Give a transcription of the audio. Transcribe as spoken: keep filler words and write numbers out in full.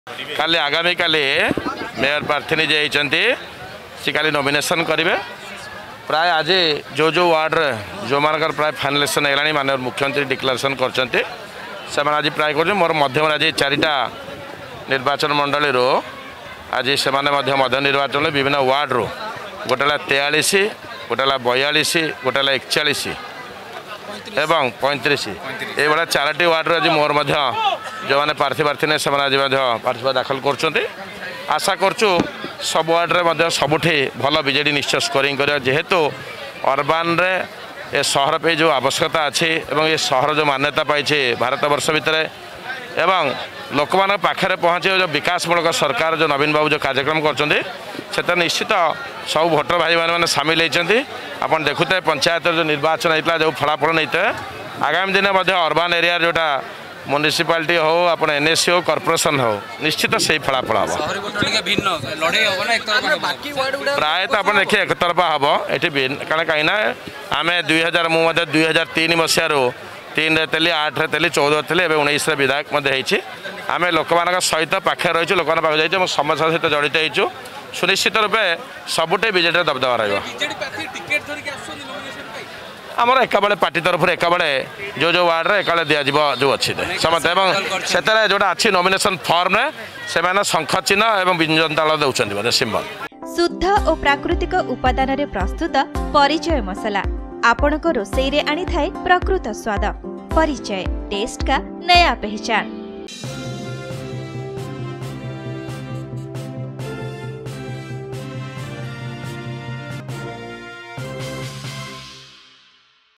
काली आगामी काली मेयर प्रार्थी निजे होती सी काली नॉमिनेशन करेंगे प्राय आज जो जो वार्ड जो मानकर प्राय फाइनलेसन है माननीय मुख्यमंत्री डिक्लेरेशन करते आज प्राय कर मोर मध्यम आज चारिटा निर्वाचन मंडली आज से मध्य निर्वाचन विभिन्न वार्ड रू गोटे तेयालीस गोटे बयालीस गोटे एकचाश एवं पैंतीस ये चारोटी वार्ड आज मोर जो मैंने प्रार्थी प्रार्थी ने आज प्रार्थी दाखल कर आशा करचु सब वार्ड रे सबुठी भल बीजेडी निश्चय स्कोरिंग कर जेहेतु अर्बान रे ए सहर पे जो आवश्यकता अच्छी एवं ये सहर जो मान्यता पाई भारत वर्ष भितर एवं लोक मान पाखे पहुँचे जो विकासमूलक सरकार जो नवीन बाबू जो कार्यक्रम कर निश्चित सब भोटर भाई मैंने सामिल होती आप देखुते पंचायत जो निर्वाचन होता जो फलाफल नहीं थे आगामी दिन अर्बान एरिया जोटा म्युनिसिपालिटी हो आप एनएससी हो कॉर्पोरेशन हो निश्चित से फलाफल हम प्राय तो आप देखिए एकतरफा हम ये कारण कहीं आम दुई हजार मुझे दुई हजार तीन मसीह तीन रे आठ रे चौदह थी उन्नीस विधायक होती आम लोक मान सहित पाखे रही लोक पाखे जाइए समस्या सहित जड़ित हो सुनिश्चित रूपे सबुटे बीजेडी दबदबा रमर एका बेले पार्टी तरफ एका बेले जो जो वार्ड एका दिज्व जो अच्छी समस्त से जोटा अच्छी नॉमिनेशन फॉर्म से शंख चिन्ह और व्यंजन ताल दौरान सिंबल शुद्ध और प्राकृतिक उपादान रे प्रस्तुत परिचय मसला आपण को रोसई रे आनी थाए प्रकृत स्वाद परिचय टेस्ट का नया पहचान।